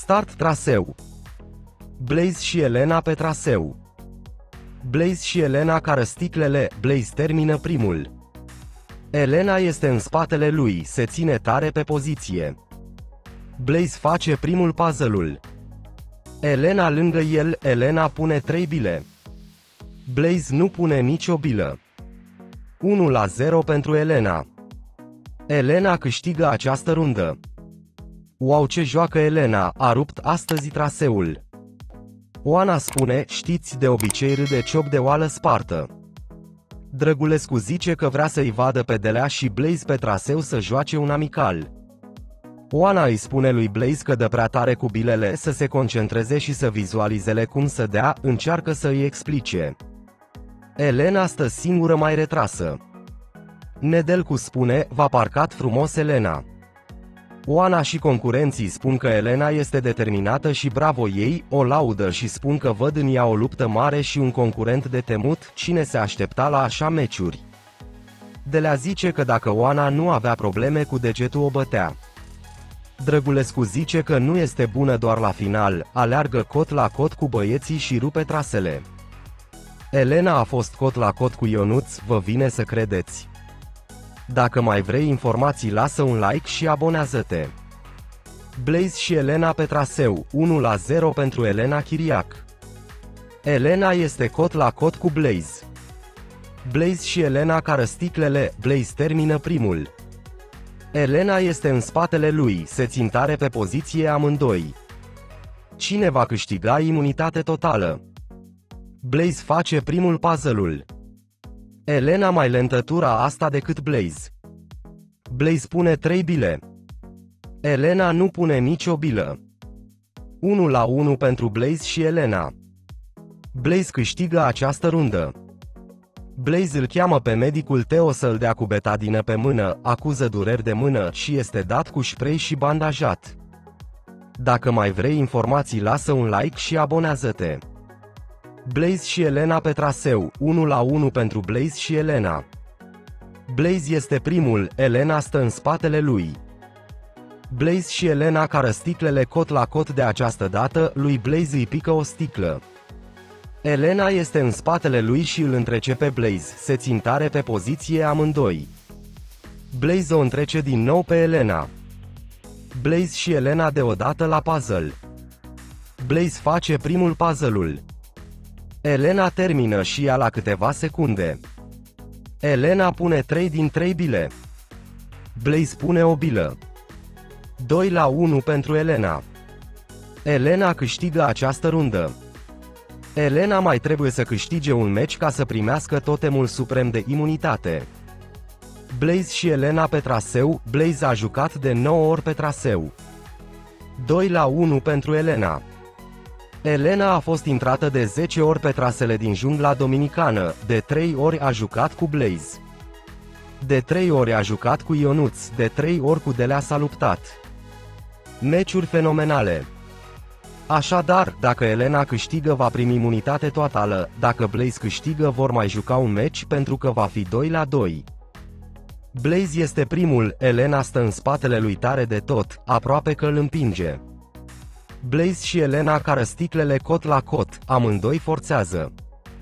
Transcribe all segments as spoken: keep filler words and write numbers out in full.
Start traseu. Blaze și Elena pe traseu. Blaze și Elena cară sticlele, Blaze termină primul. Elena este în spatele lui, se ține tare pe poziție. Blaze face primul puzzle-ul. Elena lângă el, Elena pune trei bile. Blaze nu pune nicio bilă. unu la zero pentru Elena. Elena câștigă această rundă. Wow, ce joacă Elena, a rupt astăzi traseul. Oana spune, știți, de obicei râde cioc de oală spartă. Drăgulescu zice că vrea să-i vadă pe Delea și Blaze pe traseu să joace un amical. Oana îi spune lui Blaze că dă prea tare cu bilele, să se concentreze și să vizualizeze cum să dea, încearcă să îi explice. Elena stă singură mai retrasă. Nedelcu spune, v-a parcat frumos Elena. Oana și concurenții spun că Elena este determinată și bravo ei, o laudă și spun că văd în ea o luptă mare și un concurent de temut, cine se aștepta la așa meciuri. Delea zice că dacă Oana nu avea probleme cu degetul o bătea. Drăgulescu zice că nu este bună doar la final, aleargă cot la cot cu băieții și rupe trasele. Elena a fost cot la cot cu Ionuț, vă vine să credeți. Dacă mai vrei informații, lasă un like și abonează-te. Blaze și Elena pe traseu, unu la zero pentru Elena Chiriac. Elena este cot la cot cu Blaze. Blaze și Elena cară sticlele, Blaze termină primul. Elena este în spatele lui, se țin tare pe poziție amândoi. Cine va câștiga imunitate totală? Blaze face primul puzzle-ul. Elena mai lentă tura asta decât Blaze. Blaze pune trei bile. Elena nu pune nicio bilă. unu la unu pentru Blaze și Elena. Blaze câștigă această rundă. Blaze îl cheamă pe medicul Teo să-l dea cu betadină pe mână, acuză dureri de mână și este dat cu spray și bandajat. Dacă mai vrei informații, lasă un like și abonează-te. Blaze și Elena pe traseu, unu la unu pentru Blaze și Elena. Blaze este primul, Elena stă în spatele lui. Blaze și Elena cară sticlele cot la cot, de această dată lui Blaze îi pică o sticlă. Elena este în spatele lui și îl întrece pe Blaze, se țin tare pe poziție amândoi. Blaze o întrece din nou pe Elena. Blaze și Elena deodată la puzzle. Blaze face primul puzzle-ul. Elena termină și ea la câteva secunde. Elena pune trei din trei bile. Blaze pune o bilă. doi la unu pentru Elena. Elena câștigă această rundă. Elena mai trebuie să câștige un meci ca să primească totemul suprem de imunitate. Blaze și Elena pe traseu, Blaze a jucat de nouă ori pe traseu. doi la unu pentru Elena. Elena a fost intrată de zece ori pe trasele din jungla dominicană, de trei ori a jucat cu Blaze. De trei ori a jucat cu Ionuț, de trei ori cu Delea s-a luptat. Meciuri fenomenale. Așadar, dacă Elena câștigă va primi imunitate totală, dacă Blaze câștigă vor mai juca un meci pentru că va fi doi la doi. Blaze este primul, Elena stă în spatele lui tare de tot, aproape că îl împinge. Blaze și Elena cară sticlele cot la cot, amândoi forțează.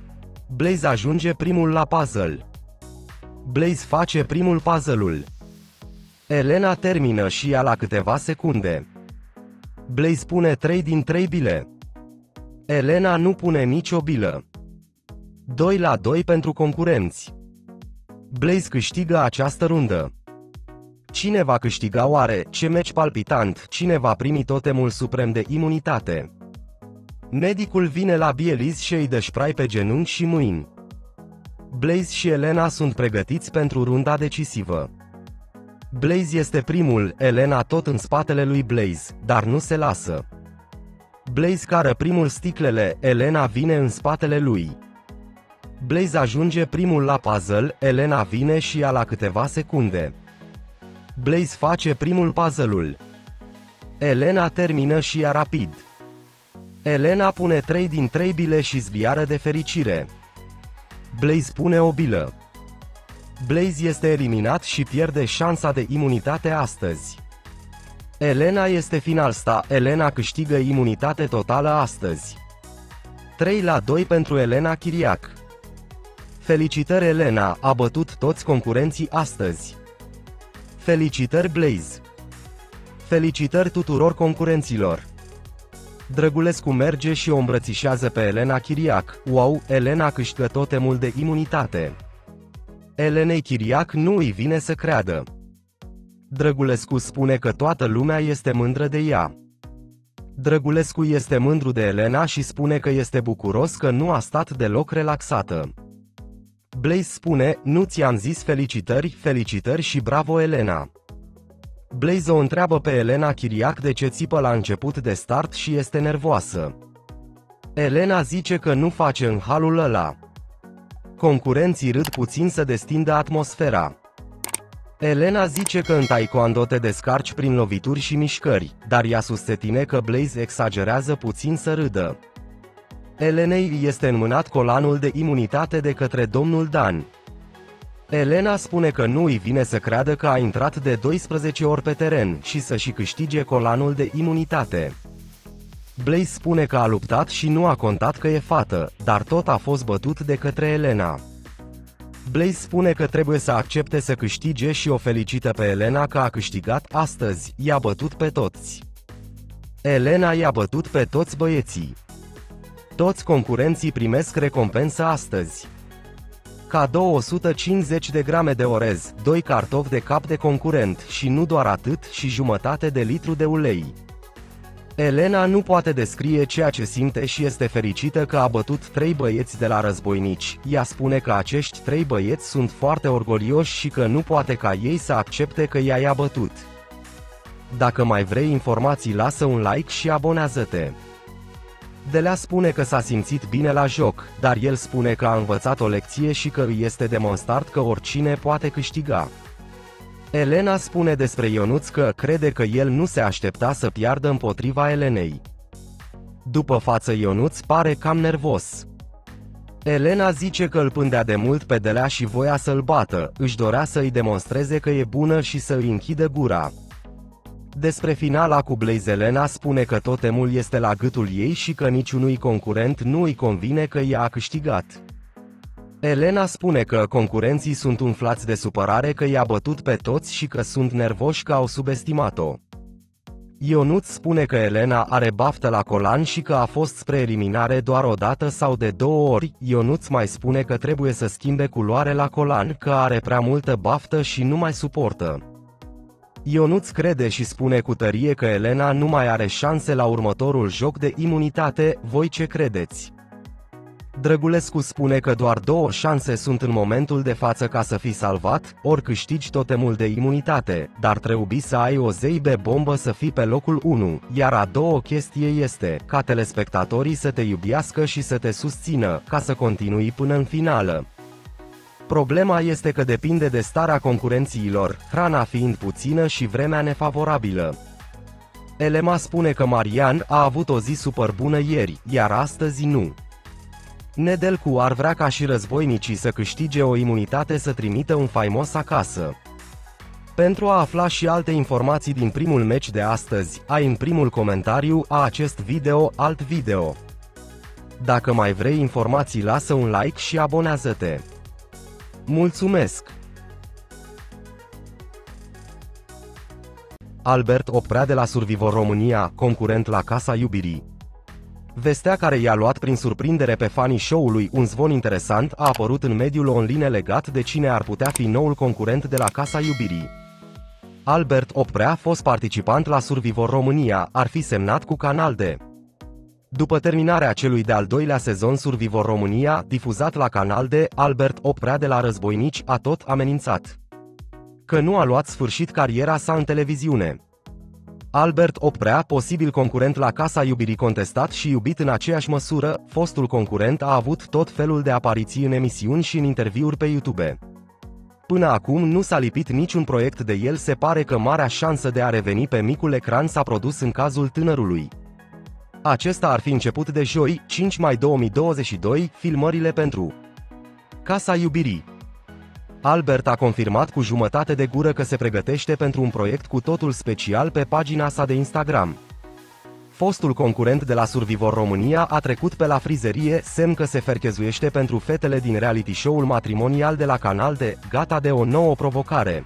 Blaze ajunge primul la puzzle. Blaze face primul puzzle-ul. Elena termină și ea la câteva secunde. Blaze pune trei din trei bile. Elena nu pune nicio bilă. doi la doi pentru concurenți. Blaze câștigă această rundă. Cine va câștiga oare? Ce meci palpitant, cine va primi totemul suprem de imunitate? Medicul vine la Bieliz și îi dă spray pe genunchi și mâini. Blaze și Elena sunt pregătiți pentru runda decisivă. Blaze este primul, Elena tot în spatele lui Blaze, dar nu se lasă. Blaze cară primul sticlele, Elena vine în spatele lui. Blaze ajunge primul la puzzle, Elena vine și ea la câteva secunde. Blaze face primul puzzle-ul. Elena termină și ea rapid. Elena pune trei din trei bile și zbiară de fericire. Blaze pune o bilă. Blaze este eliminat și pierde șansa de imunitate astăzi. Elena este finalista, Elena câștigă imunitate totală astăzi. trei la doi pentru Elena Chiriac. Felicitări Elena, a bătut toți concurenții astăzi. Felicitări Blaze. Felicitări tuturor concurenților. Drăgulescu merge și o îmbrățișează pe Elena Chiriac. Wow, Elena câștigă totemul de imunitate. Elenei Chiriac nu îi vine să creadă. Drăgulescu spune că toată lumea este mândră de ea. Drăgulescu este mândru de Elena și spune că este bucuros că nu a stat deloc relaxată. Blaze spune, nu ți-am zis felicitări, felicitări și bravo Elena. Blaze o întreabă pe Elena Chiriac de ce țipă la început de start și este nervoasă. Elena zice că nu face în halul ăla. Concurenții râd puțin să destindă atmosfera. Elena zice că în taekwondo te descarci prin lovituri și mișcări, dar ea susține că Blaze exagerează puțin să râdă. Elenei este înmânat colanul de imunitate de către domnul Dan. Elena spune că nu îi vine să creadă că a intrat de doisprezece ori pe teren și să și câștige colanul de imunitate. Blaze spune că a luptat și nu a contat că e fată, dar tot a fost bătut de către Elena. Blaze spune că trebuie să accepte să câștige și o felicită pe Elena că a câștigat astăzi, i-a bătut pe toți. Elena i-a bătut pe toți băieții. Toți concurenții primesc recompensă astăzi. Cadou o sută cincizeci de grame de orez, doi cartofi de cap de concurent și nu doar atât, și jumătate de litru de ulei. Elena nu poate descrie ceea ce simte și este fericită că a bătut trei băieți de la Războinici. Ea spune că acești trei băieți sunt foarte orgolioși și că nu poate ca ei să accepte că ea i-a bătut. Dacă mai vrei informații, lasă un like și abonează-te. Delea spune că s-a simțit bine la joc, dar el spune că a învățat o lecție și că îi este demonstrat că oricine poate câștiga. Elena spune despre Ionuț că crede că el nu se aștepta să piardă împotriva Elenei. După față Ionuț pare cam nervos. Elena zice că îl pândea de mult pe Delea și voia să-l bată, își dorea să îi demonstreze că e bună și să îi închidă gura. Despre finala cu Blaze, Elena spune că totemul este la gâtul ei și că niciunui concurent nu îi convine că ea a câștigat. Elena spune că concurenții sunt umflați de supărare că i-a bătut pe toți și că sunt nervoși că au subestimat-o. Ionuț spune că Elena are baftă la colan și că a fost spre eliminare doar o dată sau de două ori. Ionuț mai spune că trebuie să schimbe culoare la colan, că are prea multă baftă și nu mai suportă. Ionuț crede și spune cu tărie că Elena nu mai are șanse la următorul joc de imunitate. Voi ce credeți? Drăgulescu spune că doar două șanse sunt în momentul de față ca să fii salvat, ori câștigi totemul de imunitate, dar trebuie să ai o zeibe bombă să fii pe locul unu, iar a doua chestie este ca telespectatorii să te iubească și să te susțină, ca să continui până în finală. Problema este că depinde de starea concurenților, hrana fiind puțină și vremea nefavorabilă. Elena spune că Marian a avut o zi super bună ieri, iar astăzi nu. Nedelcu ar vrea ca și Războinicii să câștige o imunitate să trimită un faimos acasă. Pentru a afla și alte informații din primul meci de astăzi, ai în primul comentariu a acest video alt video. Dacă mai vrei informații, lasă un like și abonează-te. Mulțumesc! Albert Oprea de la Survivor România, concurent la Casa Iubirii. Vestea care i-a luat prin surprindere pe fanii show-ului un zvon interesant a apărut în mediul online legat de cine ar putea fi noul concurent de la Casa Iubirii. Albert Oprea, fost participant la Survivor România, ar fi semnat cu Canal D. După terminarea celui de-al doilea sezon Survivor România, difuzat la Canal D, Albert Oprea de la Războinici a tot amenințat că nu a luat sfârșit cariera sa în televiziune. Albert Oprea, posibil concurent la Casa Iubirii, contestat și iubit în aceeași măsură, fostul concurent a avut tot felul de apariții în emisiuni și în interviuri pe YouTube. Până acum nu s-a lipit niciun proiect de el. Se pare că marea șansă de a reveni pe micul ecran s-a produs în cazul tânărului. Acesta ar fi început de joi, cinci mai două mii douăzeci și doi, filmările pentru Casa Iubirii. Albert a confirmat cu jumătate de gură că se pregătește pentru un proiect cu totul special pe pagina sa de Instagram. Fostul concurent de la Survivor România a trecut pe la frizerie, semn că se ferchezuiește pentru fetele din reality show-ul matrimonial de la Canal D, gata de o nouă provocare.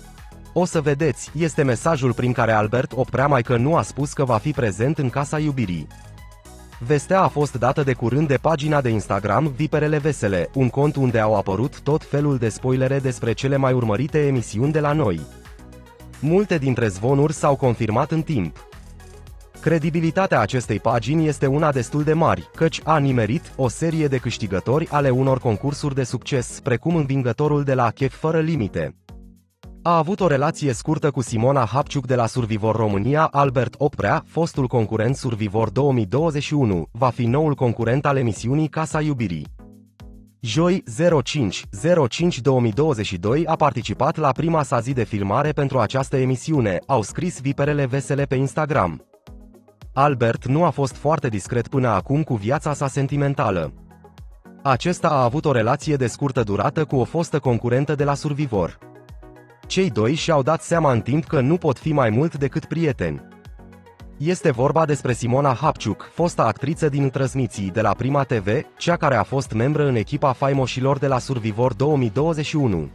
O să vedeți, este mesajul prin care Albert Oprea mai că nu a spus că va fi prezent în Casa Iubirii. Vestea a fost dată de curând de pagina de Instagram Viperele Vesele, un cont unde au apărut tot felul de spoilere despre cele mai urmărite emisiuni de la noi. Multe dintre zvonuri s-au confirmat în timp. Credibilitatea acestei pagini este una destul de mare, căci a nimerit o serie de câștigători ale unor concursuri de succes, precum învingătorul de la Chef Fără Limite. A avut o relație scurtă cu Simona Hapciuc de la Survivor România. Albert Oprea, fostul concurent Survivor două mii douăzeci și unu, va fi noul concurent al emisiunii Casa Iubirii. Joi, zero cinci zero cinci două mii douăzeci și doi, a participat la prima sa zi de filmare pentru această emisiune, au scris Viperele Vesele pe Instagram. Albert nu a fost foarte discret până acum cu viața sa sentimentală. Acesta a avut o relație de scurtă durată cu o fostă concurentă de la Survivor. Cei doi și-au dat seama în timp că nu pot fi mai mult decât prieteni. Este vorba despre Simona Hapciuc, fosta actriță din transmisii de la Prima T V, cea care a fost membră în echipa faimoșilor de la Survivor două mii douăzeci și unu.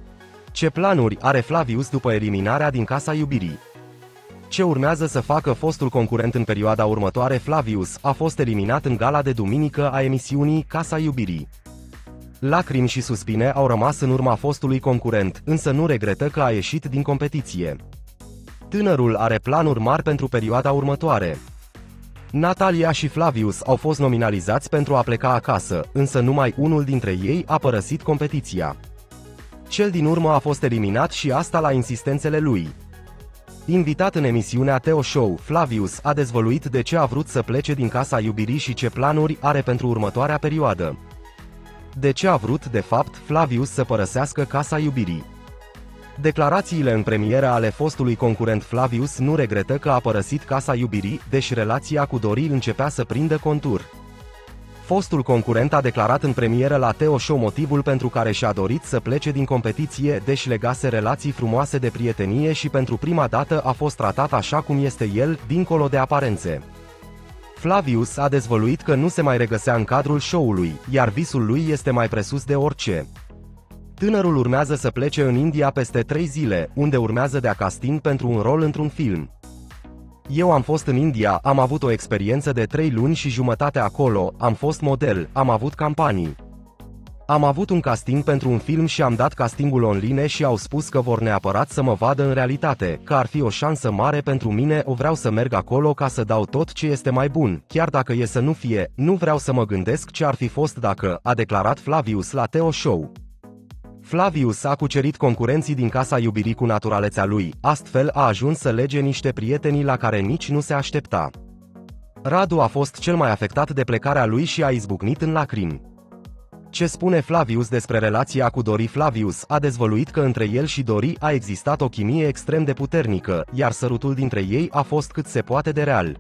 Ce planuri are Flavius după eliminarea din Casa Iubirii? Ce urmează să facă fostul concurent în perioada următoare? Flavius a fost eliminat în gala de duminică a emisiunii Casa Iubirii. Lacrimi și suspine au rămas în urma fostului concurent, însă nu regretă că a ieșit din competiție. Tânărul are planuri mari pentru perioada următoare. Natalia și Flavius au fost nominalizați pentru a pleca acasă, însă numai unul dintre ei a părăsit competiția. Cel din urmă a fost eliminat și asta la insistențele lui. Invitat în emisiunea Teo Show, Flavius a dezvăluit de ce a vrut să plece din Casa Iubirii și ce planuri are pentru următoarea perioadă. De ce a vrut, de fapt, Flavius să părăsească Casa Iubirii? Declarațiile în premieră ale fostului concurent Flavius nu regretă că a părăsit Casa Iubirii, deși relația cu Dorin începea să prindă contur. Fostul concurent a declarat în premieră la Teo Show motivul pentru care și-a dorit să plece din competiție, deși legase relații frumoase de prietenie și pentru prima dată a fost tratat așa cum este el, dincolo de aparențe. Flavius a dezvăluit că nu se mai regăsea în cadrul show-ului, iar visul lui este mai presus de orice. Tânărul urmează să plece în India peste trei zile, unde urmează dea casting pentru un rol într-un film. Eu am fost în India, am avut o experiență de trei luni și jumătate acolo, am fost model, am avut campanii. Am avut un casting pentru un film și am dat castingul online și au spus că vor neapărat să mă vadă în realitate, că ar fi o șansă mare pentru mine, o vreau să merg acolo ca să dau tot ce este mai bun, chiar dacă e să nu fie, nu vreau să mă gândesc ce ar fi fost dacă, a declarat Flavius la Teo Show. Flavius a cucerit concurenții din Casa Iubirii cu naturalețea lui, astfel a ajuns să lege niște prieteni la care nici nu se aștepta. Radu a fost cel mai afectat de plecarea lui și a izbucnit în lacrimi. Ce spune Flavius despre relația cu Dori? Flavius a dezvăluit că între el și Dori a existat o chimie extrem de puternică, iar sărutul dintre ei a fost cât se poate de real.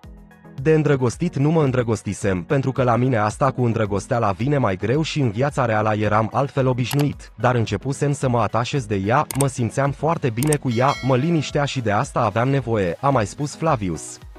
De îndrăgostit nu mă îndrăgostisem, pentru că la mine asta cu îndrăgosteala vine mai greu și în viața reală eram altfel obișnuit, dar începusem să mă atașez de ea, mă simțeam foarte bine cu ea, mă liniștea și de asta aveam nevoie, a mai spus Flavius.